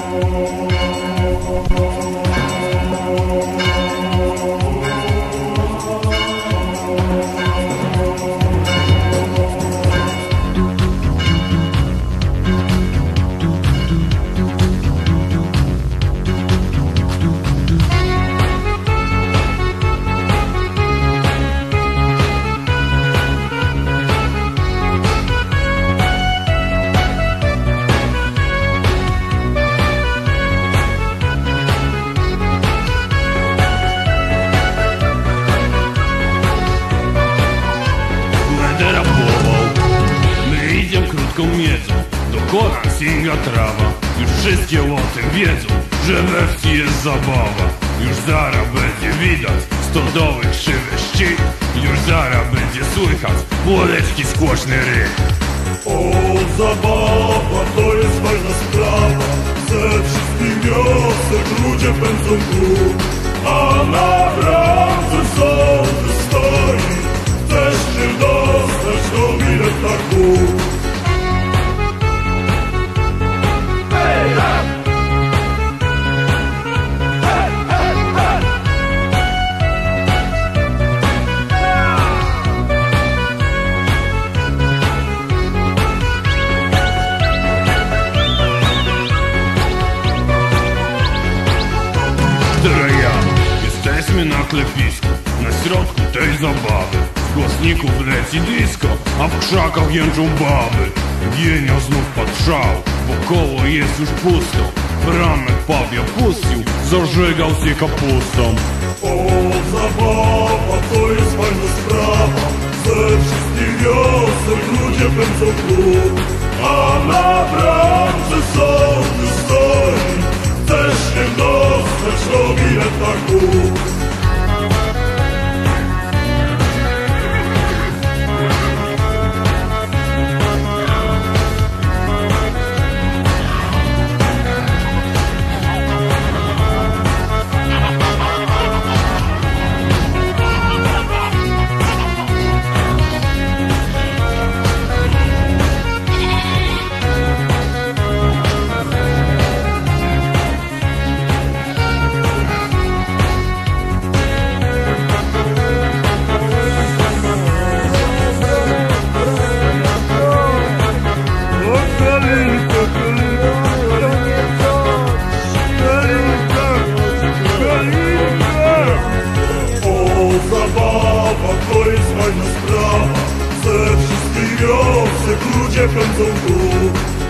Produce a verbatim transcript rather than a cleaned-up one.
Miedzą, dokona singa trawa. Już wszystkie o tym wiedzą, że we wsi jest zabawa. Już zaraz będzie widać stodoły krzywe szczyt. Już zaraz będzie słychać młodeczki skłośny ryk. O, zabawa to jest fajna sprawa. Ze wszystkich wiosek ludzie pędzą tu, a na bramce sądy stoi. Chcesz się dostać do bileta kup. Jesteśmy na klepisku, na środku tej zabawy. Z głosników leci disco, a w krzakach jęczą baby. Gienio znów patrzał, wokoło jest już pusto. Franek pawia puścił, zażegał się kapustą. O, zabawa to jest fajna sprawa. Ze wszystkich wiosek ludzie pędzą tu, a na bramce sądy stoi. Chcesz się dostać do bileta kup. Zabawa to jest fajna sprawa. Ze wszystkich wiosek ludzie pędzą tu,